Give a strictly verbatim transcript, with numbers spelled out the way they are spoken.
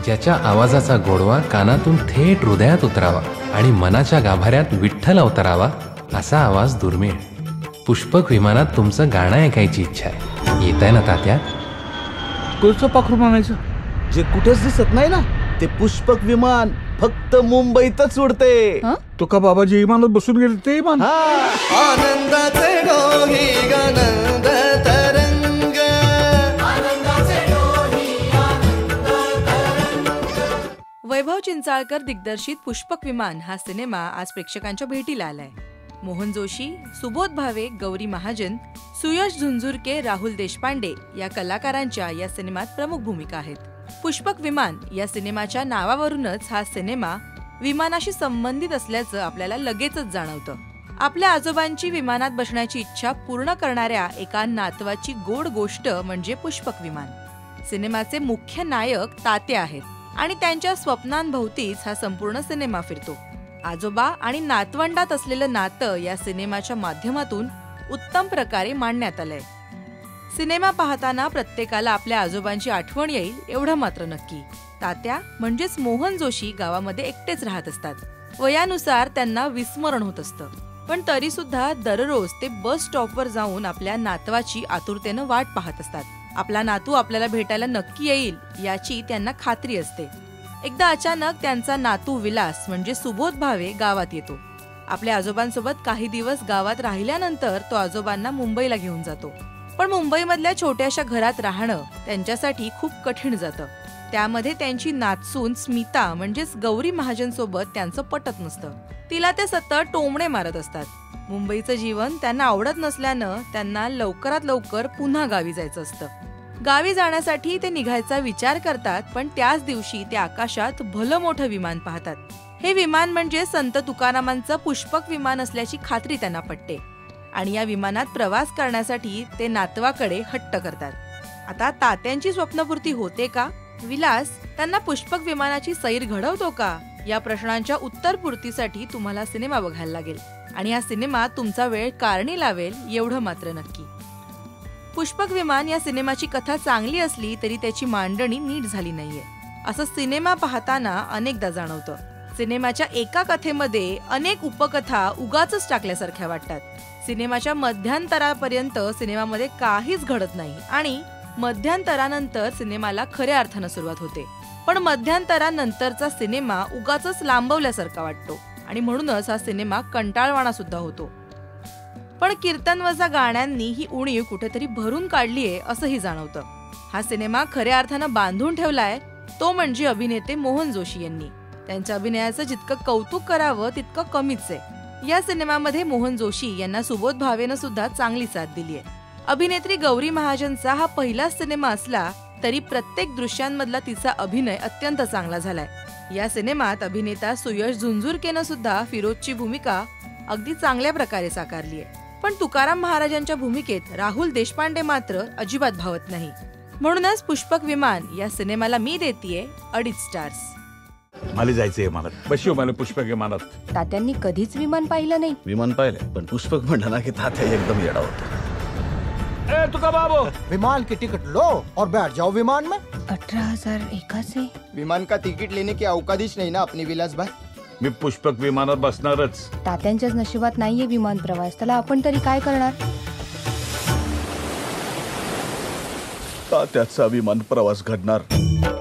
ज्याच्या आवाजाचा गोडवा कानातून थेट हृदयात उतरावा आणि मनाच्या गाभाऱ्यात विठ्ठल अवतरावा असा आवाज दुर्मिळ. पुष्पक विमानात तुमचं गाणं ऐकायची इच्छा आहे. येत आहे ना तात्या? कोणचं पाखरू म्हणायचं जे कुठेच दिसत नाही ना ते पुष्पक विमान फक्त मुंबईतच उडते. तुका बाबाजी विमानात बसून गेले ते विमान. आनंदाचे डोही आनंद तरंग, आनंदाचे डोही आनंद तरंग. वैभव चिंचाळकर दिग्दर्शित पुष्पक विमान हा सिनेमा आज प्रेक्षकांच्या भेटीला आलाय. मोहन जोशी, सुबोध भावे, गौरी महाजन, सुयश झुंझुरके, राहुल देशपांडे या कलाकारांच्या या सिनेमात प्रमुख भूमिका आहेत. पुष्पक विमान या सिनेमाच्या नावावरूनच हा सिनेमा विमानाशी संबंधित असल्याचं आपल्याला लगेचच जाणवतं. आपल्या आजोबांची विमानात बसण्याची इच्छा पूर्ण करणाऱ्या एका नातवाची गोड गोष्ट म्हणजे पुष्पक विमान. सिनेमाचे मुख्य नायक तात्या आहेत आणि त्यांच्या स्वप्नांभोवतीच हा संपूर्ण सिनेमा फिरतो. आजोबा आणि नातवंडात असलेलं नातं या सिनेमाच्या माध्यमातून उत्तम प्रकारे मांडण्यात आलंय. सिनेमा पाहताना प्रत्येकाला आपल्या आजोबांची आठवण येईल एवढं मात्र नक्की. तात्या म्हणजेच मोहन जोशी गावामध्ये एकटेच राहत असतात. वयानुसार त्यांना विस्मरण होत असतं, पण तरी सुद्धा दररोज ते बस स्टॉपवर जाऊन आपल्या नातवाची आतुरतेनं वाट पाहत असतात. आपला नातू आपल्याला भेटायला नक्की येईल याची त्यांना खात्री असते. एकदा अचानक त्यांचा नातू विलास म्हणजे सुबोध भावे गावात येतो. आपल्या आजोबांसोबत काही दिवस गावात राहिल्यानंतर तो आजोबांना मुंबईला घेऊन जातो. पण मुंबईमधल्या छोट्याशा घरात राहणं त्यांच्यासाठी खूप कठीण जातं. त्यामध्ये त्यांची नातसून स्मिता म्हणजेच गौरी महाजन सोबत त्यांचं पटत नसतं. तिला ते सतत टोमणे मारत असतात. मुंबईचं जीवन त्यांना आवडत नसल्यानं त्यांना लवकरात लवकर पुन्हा गावी जायचं असतं. गावी जाण्यासाठी ते निघायचा विचार करतात, पण त्याच दिवशी ते आकाशात भलं मोठं विमान पाहतात. हे विमान म्हणजे संत तुकारामांचं पुष्पक विमान असल्याची खात्री त्यांना पटते आणि या विमानात प्रवास करण्यासाठी ते नातवाकडे हट्ट करतात. आता तात्यांची स्वप्नपूर्ती होते का? विलास त्यांना पुष्पक विमानाची सैर घडवतो का? या प्रश्नांच्या उत्तरपूर्तीसाठी तुम्हाला सिनेमा बघायला लागेल आणि हा सिनेमा तुमचा वेळ कारणी लावेल एवढं मात्र नक्की. पुष्पक विमान या सिनेमाची कथा चांगली असली तरी त्याची मांडणी नीट झाली नाहीये असं सिनेमा पाहताना अनेकदा जाणवतं. सिनेमाच्या एका कथेमध्ये अनेक उपकथा उगाचच टाकल्यासारख्या वाटतात. सिनेमाच्या मध्यांतरापर्यंत सिनेमामध्ये काहीच घडत नाही आणि मध्यांतरानंतर सिनेमाला खऱ्या अर्थानं सुरुवात होते. पण मध्यांतरानंतरचा सिनेमा उगाचच लांबवल्यासारखा वाटतो आणि म्हणूनच हा सिनेमा कंटाळवाणा सुद्धा होतो. पण कीर्तनवजा गाण्यांनी ही उणीव कुठेतरी भरून काढलीये असंही जाणवतं. हा सिनेमा खऱ्या अर्थानं बांधून ठेवलाय तो म्हणजे अभिनेते मोहन जोशी यांनी. त्यांच्या अभिनयाचं जितकं कौतुक करावं तितकं कमीच आहे. या सिनेमामध्ये मोहन जोशी यांना सुबोध भावेनं सुद्धा चांगली साथ दिलीय. अभिनेत्री गौरी महाजनचा हा पहिलाच सिनेमा असला तरी प्रत्येक दृश्यांमधला तिचा अभिनय अत्यंत चांगला झालाय. या सिनेमात अभिनेता सुयश झुंझुरकेनं सुद्धा फिरोजची भूमिका अगदी चांगल्या प्रकारे साकारलीय. पण तुकाराम महाराजांच्या भूमिकेत राहुल देशपांडे मात्र अजिबात भावत नाही. म्हणूनच पुष्पक विमान या सिनेमाला मी देतीये अडीच स्टार्स. मला जायचंय मला बसू मला पुष्पक विमानात. तात्यांनी कधीच विमान पाहिलं नाही. विमान पाहिलंय पण पुष्पक म्हणलं ना की तात्या एकदम येडा होता. ए तुका बाबू विमान की टिकट लो और बैठ जाओ विमान में. अठारह हजार एका से विमान का टिकट लेने की औकात नहीं ना अपनी विलास भाई. मी पुष्पक विमानात बसणारच. तात्यांच्याच नशिबात नाहीये विमान प्रवास, त्याला आपण तरी काय करणार? तात्याचा विमान प्रवास घडणार.